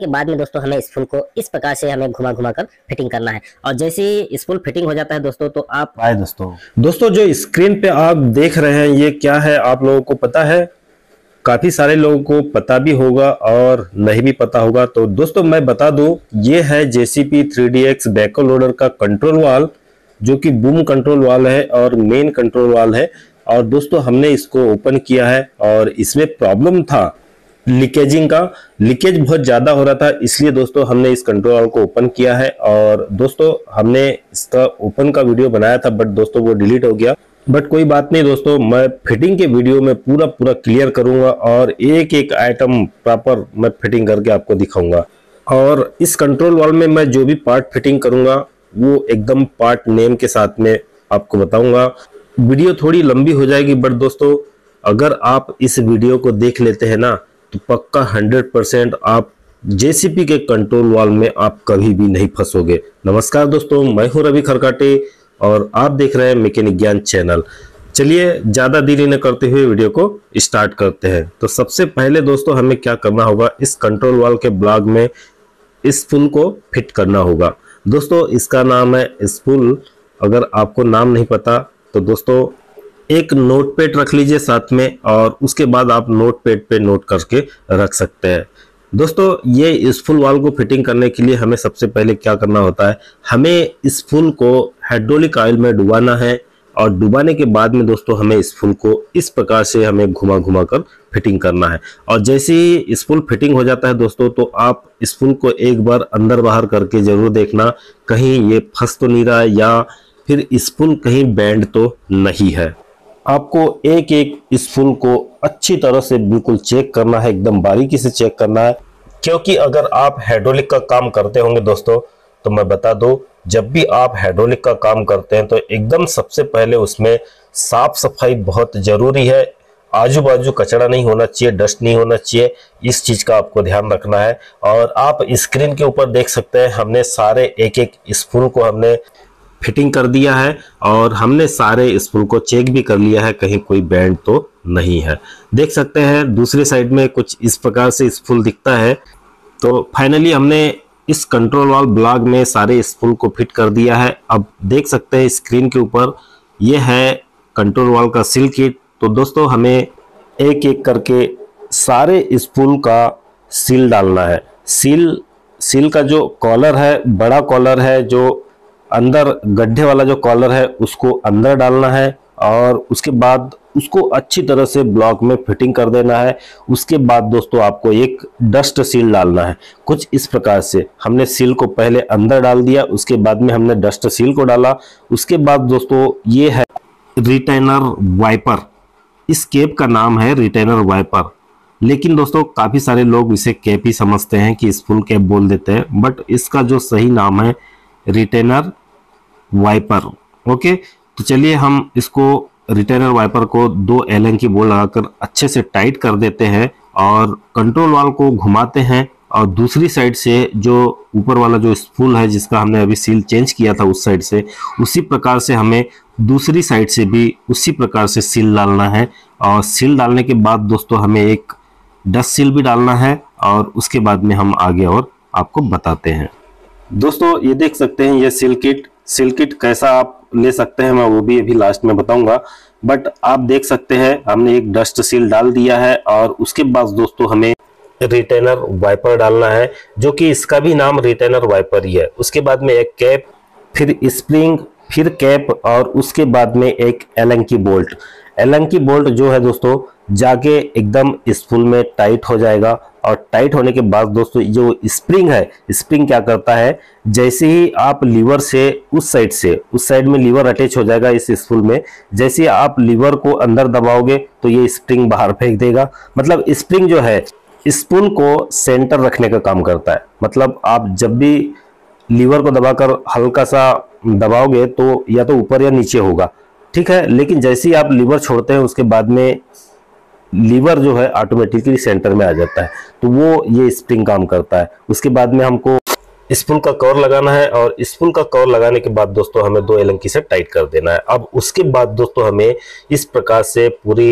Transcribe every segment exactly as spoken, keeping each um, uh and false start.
के बाद में दोस्तों हमें स्पूल को इस प्रकार से हमें घुमा घुमा कर फिटिंग करना है। और जैसे ही स्पूल फिटिंग हो जाता है दोस्तों तो आप आए दोस्तों दोस्तों जो स्क्रीन पे आप देख रहे हैं ये क्या है, आप लोगों को पता है? काफी सारे लोगों को पता भी होगा और नहीं भी पता होगा। तो दोस्तों मैं बता दूं, ये है JCB three D X backhoe loader का कंट्रोल वाल्व, जो कि बूम कंट्रोल वाल्व है और मेन कंट्रोल वाल्व है। और दोस्तों हमने इसको ओपन किया है और इसमें प्रॉब्लम था लीकेजिंग का, लीकेज बहुत ज्यादा हो रहा था, इसलिए दोस्तों हमने इस कंट्रोल वाल्व को ओपन किया है। और दोस्तों हमने इसका ओपन का वीडियो बनाया था बट दोस्तों वो डिलीट हो गया। बट कोई बात नहीं दोस्तों, मैं फिटिंग के वीडियो में पूरा पूरा क्लियर करूंगा और एक एक आइटम प्रॉपर मैं फिटिंग करके आपको दिखाऊंगा। और इस कंट्रोल वाल्व में मैं जो भी पार्ट फिटिंग करूंगा वो एकदम पार्ट नेम के साथ में आपको बताऊंगा। वीडियो थोड़ी लंबी हो जाएगी बट दोस्तों अगर आप इस वीडियो को देख लेते हैं ना तो पक्का हंड्रेड परसेंट आप जेसीपी के कंट्रोल वाल्व में आप कभी भी नहीं फंसोगे। नमस्कार दोस्तों, मैं हूं रवि खरकाटे और आप देख रहे हैं मैकेनिक ज्ञान चैनल। चलिए ज्यादा देरी न करते हुए वीडियो को स्टार्ट करते हैं। तो सबसे पहले दोस्तों हमें क्या करना होगा, इस कंट्रोल वाल्व के ब्लॉक में इस स्पूल को फिट करना होगा। दोस्तों इसका नाम है स्पूल। अगर आपको नाम नहीं पता तो दोस्तों एक नोट पैड रख लीजिए साथ में और उसके बाद आप नोट पैड पे नोट करके रख सकते हैं। दोस्तों ये स्पूल वाल्व को फिटिंग करने के लिए हमें सबसे पहले क्या करना होता है, हमें इस स्पूल को हाइड्रोलिक ऑयल में डुबाना है और डुबाने के बाद में दोस्तों हमें इस स्पूल को इस प्रकार से हमें घुमा घुमा कर फिटिंग करना है। और जैसे ही स्पूल फिटिंग हो जाता है दोस्तों तो आप स्पूल को एक बार अंदर बाहर करके जरूर देखना कहीं ये फंस तो नहीं रहा है या फिर स्पूल कहीं बैंड तो नहीं है। आपको एक एक स्पूल को अच्छी तरह से बिल्कुल चेक करना है, एकदम बारीकी से चेक करना है। क्योंकि अगर आप हाइड्रोलिक का काम करते होंगे दोस्तों तो मैं बता दूं, जब भी आप हाइड्रोलिक का काम करते हैं तो एकदम सबसे पहले उसमें साफ सफाई बहुत जरूरी है। आजू बाजू कचरा नहीं होना चाहिए, डस्ट नहीं होना चाहिए, इस चीज का आपको ध्यान रखना है। और आप स्क्रीन के ऊपर देख सकते हैं हमने सारे एक एक स्पूल को हमने फिटिंग कर दिया है और हमने सारे स्पूल को चेक भी कर लिया है, कहीं कोई बैंड तो नहीं है। देख सकते हैं दूसरी साइड में कुछ इस प्रकार से स्पूल दिखता है। तो फाइनली हमने इस कंट्रोल वाल्व ब्लॉक में सारे स्पूल को फिट कर दिया है। अब देख सकते हैं स्क्रीन के ऊपर ये है कंट्रोल वाल्व का सील किट। तो दोस्तों हमें एक एक करके सारे स्पूल का सील डालना है। सील सील का जो कॉलर है, बड़ा कॉलर है, जो अंदर गड्ढे वाला जो कॉलर है उसको अंदर डालना है और उसके बाद उसको अच्छी तरह से ब्लॉक में फिटिंग कर देना है। उसके बाद दोस्तों आपको एक डस्ट सील डालना है। कुछ इस प्रकार से हमने सील को पहले अंदर डाल दिया, उसके बाद में हमने डस्ट सील को डाला। उसके बाद दोस्तों ये है रिटेनर वाइपर, इस कैप का नाम है रिटेनर वाइपर, लेकिन दोस्तों काफी सारे लोग इसे कैप ही समझते हैं कि स्पूल कैप बोल देते हैं, बट इसका जो सही नाम है रिटेनर वाइपर। ओके, तो चलिए हम इसको रिटेनर वाइपर को दो एलन की बोल लगाकर अच्छे से टाइट कर देते हैं और कंट्रोल वाल्व को घुमाते हैं। और दूसरी साइड से जो ऊपर वाला जो स्पूल है जिसका हमने अभी सील चेंज किया था उस साइड से, उसी प्रकार से हमें दूसरी साइड से भी उसी प्रकार से सील डालना है। और सील डालने के बाद दोस्तों हमें एक डस्ट सील भी डालना है और उसके बाद में हम आगे और आपको बताते हैं। दोस्तों ये देख सकते हैं ये सील किट, सील किट कैसा आप ले सकते हैं मैं वो भी अभी लास्ट में बताऊंगा। बट आप देख सकते हैं हमने एक डस्ट सील डाल दिया है और उसके बाद दोस्तों हमें रिटेनर वाइपर डालना है, जो कि इसका भी नाम रिटेनर वाइपर ही है। उसके बाद में एक कैप, फिर स्प्रिंग, फिर कैप और उसके बाद में एक एलन की बोल्ट। एलन की बोल्ट जो है दोस्तों जाके एकदम स्पूल में टाइट हो जाएगा। और टाइट होने के बाद दोस्तों जो स्प्रिंग है, स्प्रिंग क्या करता है, जैसे ही आप लीवर से उस साइड से उस साइड में लीवर अटैच हो जाएगा इस स्पूल में, जैसे ही आप लीवर को अंदर दबाओगे तो ये स्प्रिंग बाहर फेंक देगा। मतलब स्प्रिंग जो है स्पूल को सेंटर रखने का काम करता है। मतलब आप जब भी लीवर को दबाकर हल्का सा दबाओगे तो या तो ऊपर या नीचे होगा, ठीक है, लेकिन जैसे ही आप लीवर छोड़ते हैं उसके बाद में लीवर जो है ऑटोमेटिकली सेंटर में आ जाता है। तो वो ये स्प्रिंग काम करता है। उसके बाद में हमको स्पूल का कवर लगाना है और स्पूल का कवर लगाने के बाद दोस्तों हमें दो एलंकी से टाइट कर देना है। अब उसके बाद दोस्तों हमें इस प्रकार से पूरी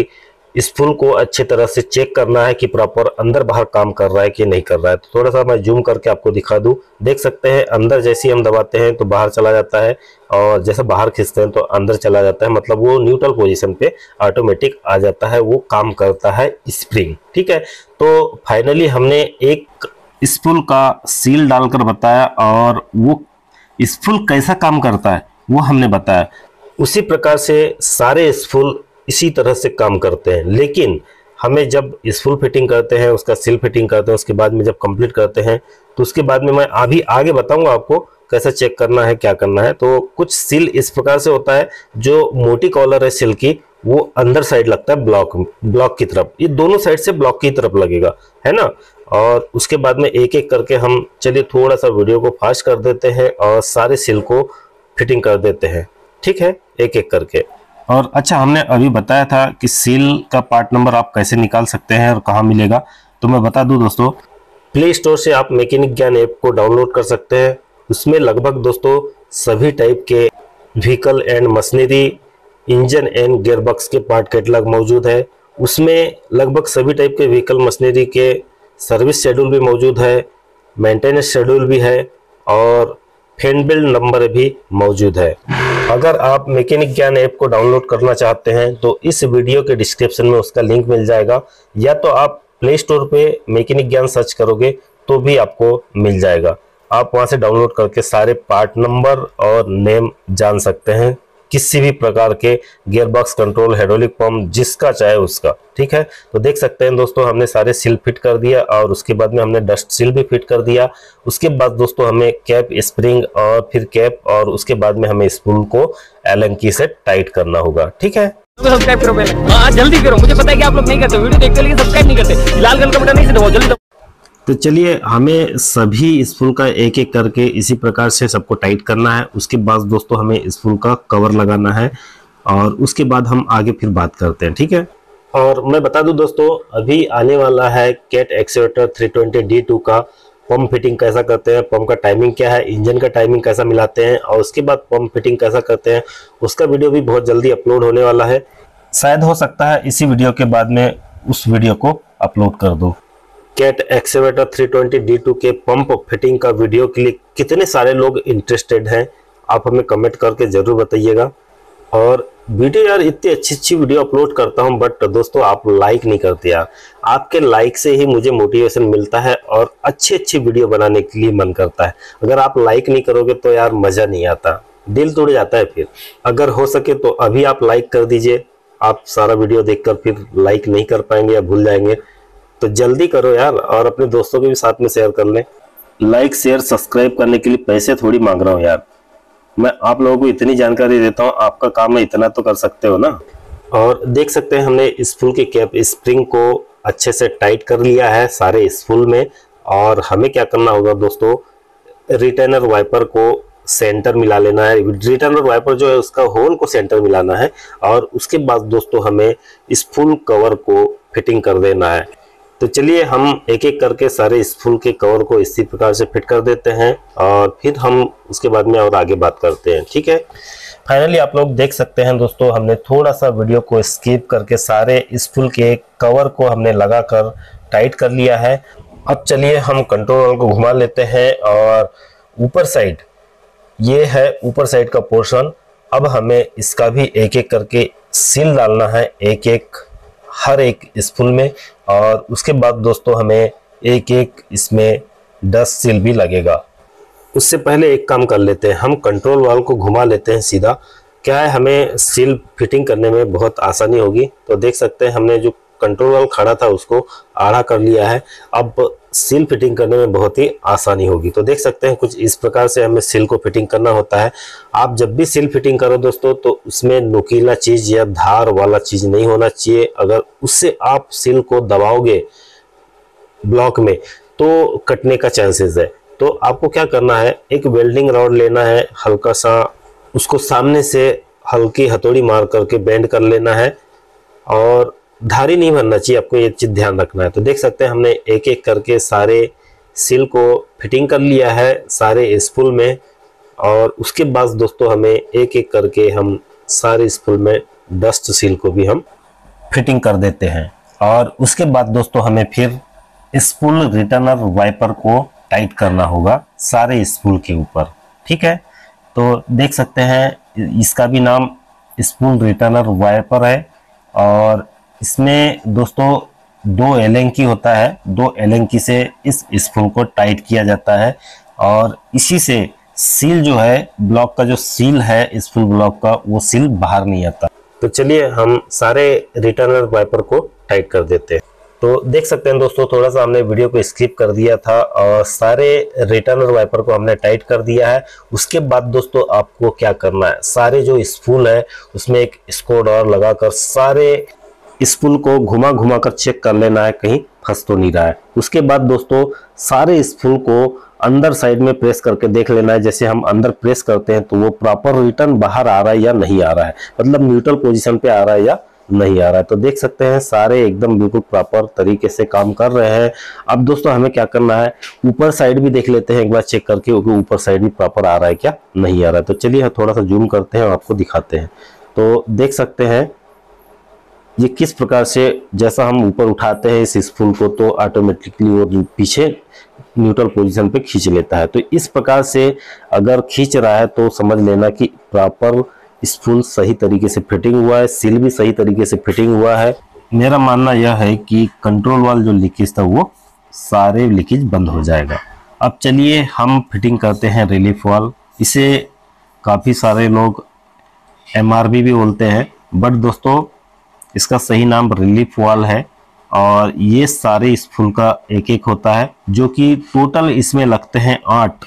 स्पूल को अच्छी तरह से चेक करना है कि प्रॉपर अंदर बाहर काम कर रहा है कि नहीं कर रहा है। तो थोड़ा सा मैं जूम करके आपको दिखा दूं, देख सकते हैं अंदर जैसे ही हम दबाते हैं तो बाहर चला जाता है, और जैसे बाहर खींचते हैं तो अंदर चला जाता है, मतलब वो न्यूट्रल पोजीशन पे ऑटोमेटिक आ जाता है, वो काम करता है स्प्रिंग। ठीक है, तो फाइनली हमने एक स्पूल का सील डालकर बताया, और वो स्पूल कैसा काम करता है वो हमने बताया। उसी प्रकार से सारे स्पूल इसी तरह से काम करते हैं, लेकिन हमें जब स्पूल फिटिंग करते हैं, उसका सील फिटिंग करते हैं, उसके बाद में जब कंप्लीट करते हैं तो उसके बाद में मैं अभी आगे बताऊंगा आपको कैसे चेक करना है, क्या करना है। तो कुछ सील इस प्रकार से होता है, जो मोटी कॉलर है सील की वो अंदर साइड लगता है ब्लॉक ब्लॉक की तरफ, ये दोनों साइड से ब्लॉक की तरफ लगेगा, है ना। और उसके बाद में एक एक करके हम, चलिए थोड़ा सा वीडियो को फास्ट कर देते हैं और सारे सील को फिटिंग कर देते हैं। ठीक है, एक एक करके। और अच्छा, हमने अभी बताया था कि सील का पार्ट नंबर आप कैसे निकाल सकते हैं और कहाँ मिलेगा, तो मैं बता दूं दोस्तों, प्ले स्टोर से आप मैकेनिक ज्ञान ऐप को डाउनलोड कर सकते हैं। उसमें लगभग दोस्तों सभी टाइप के vehicle and machinery, engine and gearbox के पार्ट कैटलॉग मौजूद है। उसमें लगभग सभी टाइप के व्हीकल मशीनरी के सर्विस शेड्यूल भी मौजूद है, मेंटेनेंस शेड्यूल भी है, और फैन बिल नंबर भी मौजूद है। अगर आप मैकेनिक ज्ञान ऐप को डाउनलोड करना चाहते हैं तो इस वीडियो के डिस्क्रिप्शन में उसका लिंक मिल जाएगा, या तो आप प्ले स्टोर पे मैकेनिक ज्ञान सर्च करोगे तो भी आपको मिल जाएगा। आप वहां से डाउनलोड करके सारे पार्ट नंबर और नेम जान सकते हैं, किसी भी प्रकार के गियरबॉक्स, कंट्रोल, हाइड्रोलिक पंप, जिसका चाहे उसका। ठीक है, तो देख सकते हैं दोस्तों हमने सारे सील फिट कर दिया, और उसके बाद में हमने डस्ट सील भी फिट कर दिया। उसके बाद दोस्तों हमें कैप, स्प्रिंग और फिर कैप, और उसके बाद में हमें स्पूल को एलन की से टाइट करना होगा। ठीक है, सब्सक्राइब करो पहले, हाँ जल्दी करो, मुझे पता है कि आप लोग नहीं करते, वीडियो देखते लेकिन सब्सक्राइब नहीं करते, लाल कलर का बटन नहीं से दबाओ जल्दी। तो चलिए हमें सभी स्पूल का एक एक करके इसी प्रकार से सबको टाइट करना है। उसके बाद दोस्तों हमें स्पूल का कवर लगाना है, और उसके बाद हम आगे फिर बात करते हैं। ठीक है, और मैं बता दूं दोस्तों, अभी आने वाला है Cat excavator three twenty D two का पंप फिटिंग कैसा करते हैं, पंप का टाइमिंग क्या है, इंजन का टाइमिंग कैसा मिलाते हैं, और उसके बाद पंप फिटिंग कैसा करते हैं, उसका वीडियो भी बहुत जल्दी अपलोड होने वाला है। शायद हो सकता है इसी वीडियो के बाद में उस वीडियो को अपलोड कर दो। Cat excavator three twenty D two के पंप फिटिंग का वीडियो के लिए कितने सारे लोग इंटरेस्टेड हैं, आप हमें कमेंट करके जरूर बताइएगा। और वीडियो यार इतनी अच्छी अच्छी वीडियो अपलोड करता हूं, बट दोस्तों आप लाइक नहीं करते यार। आपके लाइक से ही मुझे मोटिवेशन मिलता है और अच्छी अच्छी वीडियो बनाने के लिए मन करता है। अगर आप लाइक नहीं करोगे तो यार मजा नहीं आता, दिल टूट जाता है। फिर अगर हो सके तो अभी आप लाइक कर दीजिए। आप सारा वीडियो देखकर फिर लाइक नहीं कर पाएंगे या भूल जाएंगे, तो जल्दी करो यार, और अपने दोस्तों के भी साथ में शेयर कर लें। लाइक, शेयर, सब्सक्राइब करने के लिए पैसे थोड़ी मांग रहा हूँ यार, मैं आप लोगों को इतनी जानकारी देता हूँ, आपका काम है इतना तो कर सकते हो ना। और देख सकते हैं हमने स्पूल की कैप स्प्रिंग को अच्छे से टाइट कर लिया है सारे स्पूल में। और हमें क्या करना होगा दोस्तों, रिटेनर वाइपर को सेंटर मिला लेना है। रिटेनर वाइपर जो है उसका होल को सेंटर मिलाना है, और उसके बाद दोस्तों हमें स्पूल कवर को फिटिंग कर देना है। तो चलिए हम एक एक करके सारे स्पूल के कवर को इसी प्रकार से फिट कर देते हैं, और फिर हम उसके बाद में और आगे बात करते हैं। ठीक है, फाइनली आप लोग देख सकते हैं दोस्तों, हमने थोड़ा सा वीडियो को स्किप करके सारे स्पूल के कवर को हमने लगाकर टाइट कर लिया है। अब चलिए हम कंट्रोल को घुमा लेते हैं, और ऊपर साइड ये है ऊपर साइड का पोर्शन। अब हमें इसका भी एक एक करके सील डालना है, एक एक हर एक स्पूल में, और उसके बाद दोस्तों हमें एक एक इसमें डस्ट सील भी लगेगा। उससे पहले एक काम कर लेते हैं, हम कंट्रोल वाल को घुमा लेते हैं सीधा। क्या है, हमें सील फिटिंग करने में बहुत आसानी होगी। तो देख सकते हैं हमने जो कंट्रोल वाल खड़ा था उसको आड़ा कर लिया है, अब सील फिटिंग करने में बहुत ही आसानी होगी। तो देख सकते हैं कुछ इस प्रकार से हमें सील को फिटिंग करना होता है। आप जब भी सील फिटिंग करो दोस्तों, तो उसमें नुकीला चीज या धार वाला चीज नहीं होना चाहिए। अगर उससे आप सील को दबाओगे ब्लॉक में तो कटने का चांसेस है। तो आपको क्या करना है, एक वेल्डिंग रॉड लेना है, हल्का सा उसको सामने से हल्की हथौड़ी मार करके बेंड कर लेना है, और धारी नहीं बनना चाहिए, आपको ये चीज ध्यान रखना है। तो देख सकते हैं हमने एक एक करके सारे सील को फिटिंग कर लिया है सारे स्पूल में, और उसके बाद दोस्तों हमें एक एक करके हम सारे स्पूल में डस्ट सील को भी हम फिटिंग कर देते हैं। और उसके बाद दोस्तों हमें फिर स्पूल रिटर्नर वाइपर को टाइट करना होगा सारे स्पूल के ऊपर, ठीक है। तो देख सकते हैं इसका भी नाम स्पूल रिटर्नर वाइपर है और इसमें दोस्तों दो एलेंकी होता है, दो एलेंकी से इस स्पूल को टाइट किया जाता है और इसी से सील जो है, ब्लॉक का जो सील है स्पूल ब्लॉक का, वो सील बाहर नहीं आता। तो चलिए हम सारे रिटर्नर वाइपर को टाइट कर देते हैं। तो देख सकते हैं दोस्तों, थोड़ा सा हमने वीडियो को स्किप कर दिया था और सारे रिटर्नर वाइपर को हमने टाइट कर दिया है। उसके बाद दोस्तों आपको क्या करना है, सारे जो स्पूल है उसमें एक स्क्रू ड्राइवर लगाकर सारे स्पूल को घुमा घुमा कर चेक कर लेना है कहीं फंस तो नहीं रहा है। उसके बाद दोस्तों सारे स्पूल को अंदर साइड में प्रेस करके देख लेना है। जैसे हम अंदर प्रेस करते हैं तो वो प्रॉपर रिटर्न बाहर आ रहा है या नहीं आ रहा है, मतलब न्यूट्रल पोजीशन पे आ रहा है या नहीं आ रहा है। तो देख सकते हैं सारे एकदम बिल्कुल प्रॉपर तरीके से काम कर रहे हैं। अब दोस्तों हमें क्या करना है, ऊपर साइड भी देख लेते हैं एक बार चेक करके, ऊपर साइड भी प्रॉपर आ रहा है क्या नहीं आ रहा है। तो चलिए थोड़ा सा जूम करते हैं और आपको दिखाते हैं। तो देख सकते हैं ये किस प्रकार से, जैसा हम ऊपर उठाते हैं इस स्पूल को तो ऑटोमेटिकली वो पीछे न्यूट्रल पोजीशन पे खींच लेता है। तो इस प्रकार से अगर खींच रहा है तो समझ लेना कि प्रॉपर स्पूल सही तरीके से फिटिंग हुआ है, सील भी सही तरीके से फिटिंग हुआ है। मेरा मानना यह है कि कंट्रोल वाल जो लीकेज था वो सारे लीकेज बंद हो जाएगा। अब चलिए हम फिटिंग करते हैं रिलीफ वाल। इसे काफ़ी सारे लोग एम आर बी भी बोलते हैं, बट दोस्तों इसका सही नाम रिलीफ वाल है। और ये सारे स्पूल का एक एक होता है, जो कि टोटल इसमें लगते हैं आठ,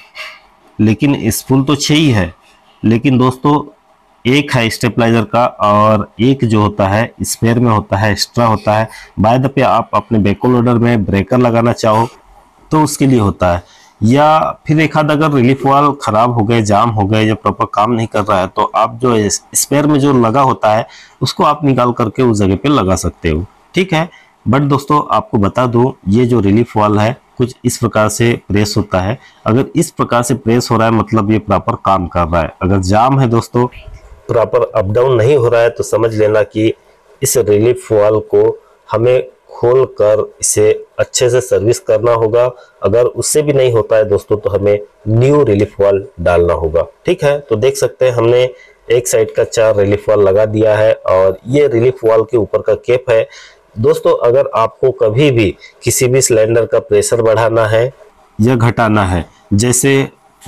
लेकिन स्पूल तो छह ही है। लेकिन दोस्तों एक है स्टेबलाइजर का और एक जो होता है स्पेयर में होता है, एक्स्ट्रा होता है। बाय द पे आप अपने बैको लोडर में ब्रेकर लगाना चाहो तो उसके लिए होता है, या फिर एक आध अगर रिलीफ वाल खराब हो गए, जाम हो गए या प्रॉपर काम नहीं कर रहा है तो आप जो स्पेयर में जो लगा होता है उसको आप निकाल करके उस जगह पे लगा सकते हो, ठीक है। बट दोस्तों आपको बता दूं, ये जो रिलीफ वाल है कुछ इस प्रकार से प्रेस होता है। अगर इस प्रकार से प्रेस हो रहा है मतलब ये प्रॉपर काम कर रहा है। अगर जाम है दोस्तों, प्रॉपर अप डाउन नहीं हो रहा है, तो समझ लेना कि इस रिलीफ वाल को हमें खोल कर इसे अच्छे से सर्विस करना होगा। अगर उससे भी नहीं होता है दोस्तों तो हमें न्यू रिलीफ वाल डालना होगा, ठीक है। तो देख सकते हैं हमने एक साइड का चार रिलीफ वाल लगा दिया है और ये रिलीफ वाल के ऊपर का केप है। दोस्तों अगर आपको कभी भी किसी भी सिलेंडर का प्रेशर बढ़ाना है या घटाना है, जैसे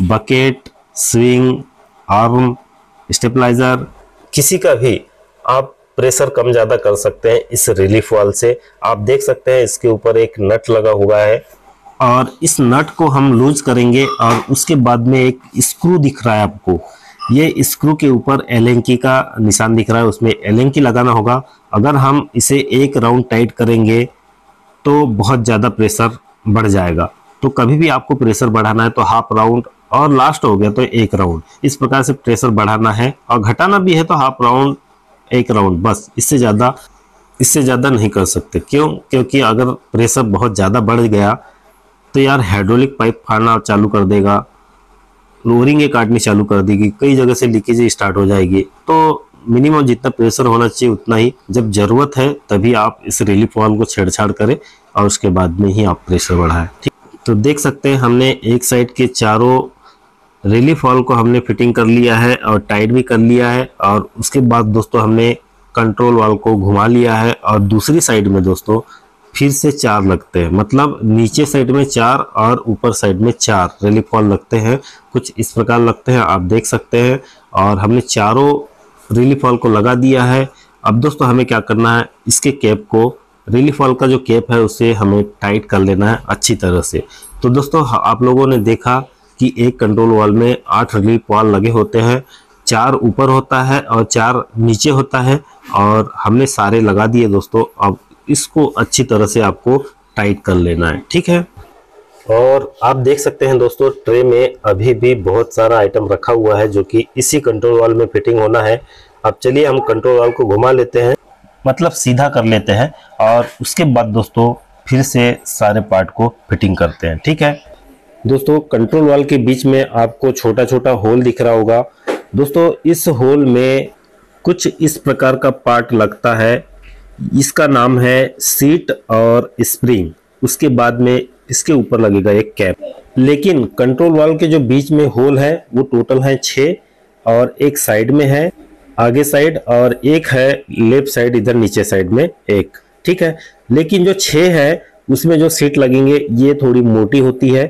बकेट, स्विंग, आर्म, स्टेबलाइजर, किसी का भी आप प्रेशर कम ज़्यादा कर सकते हैं इस रिलीफ वाल से। आप देख सकते हैं इसके ऊपर एक नट लगा हुआ है और इस नट को हम लूज करेंगे और उसके बाद में एक स्क्रू दिख रहा है आपको, ये स्क्रू के ऊपर एलेंकी का निशान दिख रहा है, उसमें एलेंकी लगाना होगा। अगर हम इसे एक राउंड टाइट करेंगे तो बहुत ज़्यादा प्रेशर बढ़ जाएगा। तो कभी भी आपको प्रेशर बढ़ाना है तो हाफ राउंड, और लास्ट हो गया तो एक राउंड, इस प्रकार से प्रेशर बढ़ाना है। और घटाना भी है तो हाफ राउंड, एक राउंड, बस। इससे ज़्यादा इससे ज़्यादा नहीं कर सकते। क्यों? क्योंकि अगर प्रेशर बहुत ज़्यादा बढ़ गया तो यार हाइड्रोलिक पाइप फाड़ना चालू कर देगा, फ्लोरिंग काटनी चालू कर देगी, कई जगह से लीकेज स्टार्ट हो जाएगी। तो मिनिमम जितना प्रेशर होना चाहिए उतना ही, जब ज़रूरत है तभी आप इस रिलीफ वाल्व को छेड़छाड़ करें और उसके बाद में ही आप प्रेशर बढ़ाएं, ठीक। तो देख सकते हैं हमने एक साइड के चारों रिलीफ वाल्व को हमने फिटिंग कर लिया है और टाइट भी कर लिया है। और उसके बाद दोस्तों हमने कंट्रोल वाल्व को घुमा लिया है और दूसरी साइड में दोस्तों फिर से चार लगते हैं, मतलब नीचे साइड में चार और ऊपर साइड में चार रिलीफ वाल्व लगते हैं। कुछ इस प्रकार लगते हैं, आप देख सकते हैं। और हमने चारों रिलीफ वाल्व को लगा दिया है। अब दोस्तों हमें क्या करना है, इसके कैप को, रिलीफ वाल्व का जो कैप है उसे हमें टाइट कर लेना है अच्छी तरह से। तो दोस्तों आप लोगों ने देखा कि एक कंट्रोल वाल्व में आठ रिलीफ वाल्व लगे होते हैं, चार ऊपर होता है और चार नीचे होता है, और हमने सारे लगा दिए दोस्तों। अब इसको अच्छी तरह से आपको टाइट कर लेना है, ठीक है। और आप देख सकते हैं दोस्तों ट्रे में अभी भी बहुत सारा आइटम रखा हुआ है जो कि इसी कंट्रोल वाल्व में फिटिंग होना है। अब चलिए हम कंट्रोल वाल्व को घुमा लेते हैं, मतलब सीधा कर लेते हैं, और उसके बाद दोस्तों फिर से सारे पार्ट को फिटिंग करते हैं, ठीक है। दोस्तों कंट्रोल वाल्व के बीच में आपको छोटा छोटा होल दिख रहा होगा। दोस्तों इस होल में कुछ इस प्रकार का पार्ट लगता है इसका नाम है सीट और स्प्रिंग। उसके बाद में इसके ऊपर लगेगा एक कैप। लेकिन कंट्रोल वाल्व के जो बीच में होल है वो टोटल है छः, और एक साइड में है आगे साइड, और एक है लेफ्ट साइड इधर नीचे साइड में एक, ठीक है। लेकिन जो छः है उसमें जो सीट लगेंगे ये थोड़ी मोटी होती है,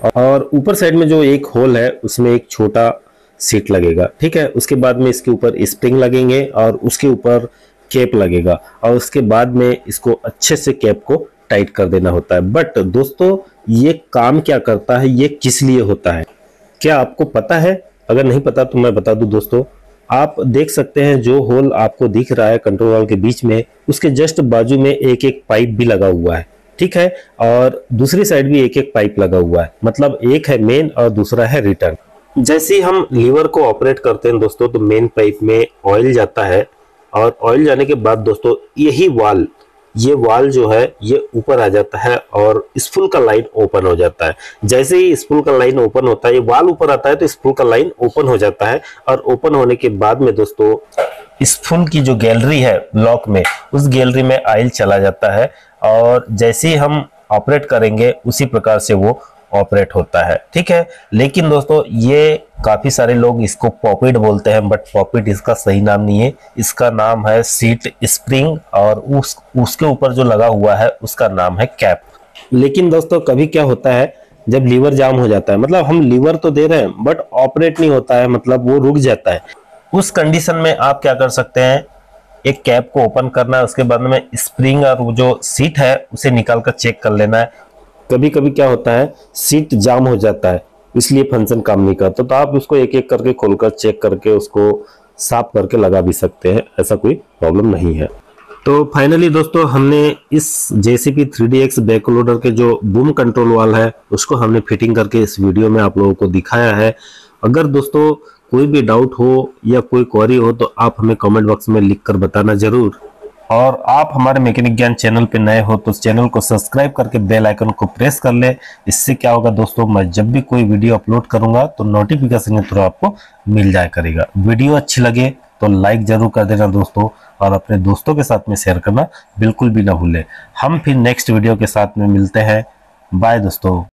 और ऊपर साइड में जो एक होल है उसमें एक छोटा सीट लगेगा, ठीक है। उसके बाद में इसके ऊपर स्प्रिंग लगेंगे और उसके ऊपर कैप लगेगा, और उसके बाद में इसको अच्छे से कैप को टाइट कर देना होता है। बट दोस्तों ये काम क्या करता है, ये किस लिए होता है, क्या आपको पता है? अगर नहीं पता तो मैं बता दूं दोस्तों। आप देख सकते हैं जो होल आपको दिख रहा है कंट्रोल वाल्व के बीच में, उसके जस्ट बाजू में एक एक पाइप भी लगा हुआ है, ठीक है। और दूसरी साइड भी एक एक पाइप लगा हुआ है, मतलब एक है मेन और दूसरा है रिटर्न। जैसे ही हम लीवर को ऑपरेट करते हैं दोस्तों तो मेन पाइप में ऑयल जाता है, और ऑयल जाने के बाद दोस्तों यही वाल ये वाल जो है ये ऊपर आ जाता है और स्पूल का लाइन ओपन हो जाता है। जैसे ही स्पूल का लाइन ओपन होता है, ये वाल ऊपर आता है तो स्पूल का लाइन ओपन हो जाता है, और ओपन होने के बाद में दोस्तों स्पूल की जो गैलरी है लॉक में, उस गैलरी में ऑयल चला जाता है, और जैसे ही हम ऑपरेट करेंगे उसी प्रकार से वो ऑपरेट होता है, ठीक है। लेकिन दोस्तों ये काफी सारे लोग इसको पॉपिट बोलते हैं, बट पॉपिट इसका सही नाम नहीं है, इसका नाम है सीट स्प्रिंग, और उस उसके ऊपर जो लगा हुआ है उसका नाम है कैप। लेकिन दोस्तों कभी क्या होता है जब लीवर जाम हो जाता है, मतलब हम लीवर तो दे रहे हैं बट ऑपरेट नहीं होता है, मतलब वो रुक जाता है। उस कंडीशन में आप क्या कर सकते हैं, एक कैप को ओपन करना है, उसके बाद में स्प्रिंग और वो जो सीट है उसे निकाल कर चेक कर लेना है। कभी कभी क्या होता है सीट जाम हो जाता है, इसलिए फंक्शन काम नहीं करता, तो आप उसको एक एक करके खोलकर चेक करके उसको साफ करके लगा भी सकते हैं, ऐसा कोई प्रॉब्लम नहीं है। तो फाइनली दोस्तों हमने इस JCB three D X back loader के जो बूम कंट्रोल वाल है उसको हमने फिटिंग करके इस वीडियो में आप लोगों को दिखाया है। अगर दोस्तों कोई भी डाउट हो या कोई क्वेरी हो तो आप हमें कमेंट बॉक्स में लिख कर बताना जरूर। और आप हमारे मैकेनिक ज्ञान चैनल पे नए हो तो चैनल को सब्सक्राइब करके बेल आइकन को प्रेस कर ले। इससे क्या होगा दोस्तों, मैं जब भी कोई वीडियो अपलोड करूंगा तो नोटिफिकेशन के थ्रू आपको मिल जाया करेगा। वीडियो अच्छी लगे तो लाइक जरूर कर देना दोस्तों, और अपने दोस्तों के साथ में शेयर करना बिल्कुल भी ना भूलें। हम फिर नेक्स्ट वीडियो के साथ में मिलते हैं। बाय दोस्तों।